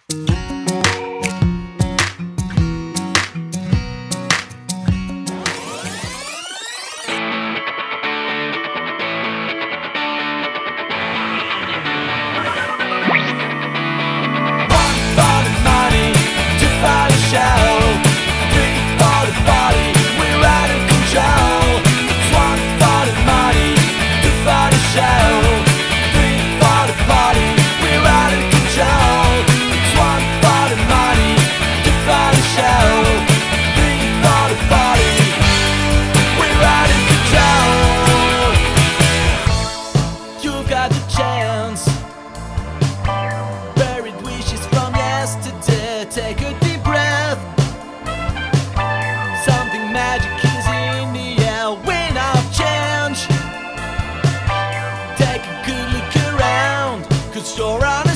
Take a deep breath. Something magic is in the air. Wind of change. Take a good look around, 'cause you're on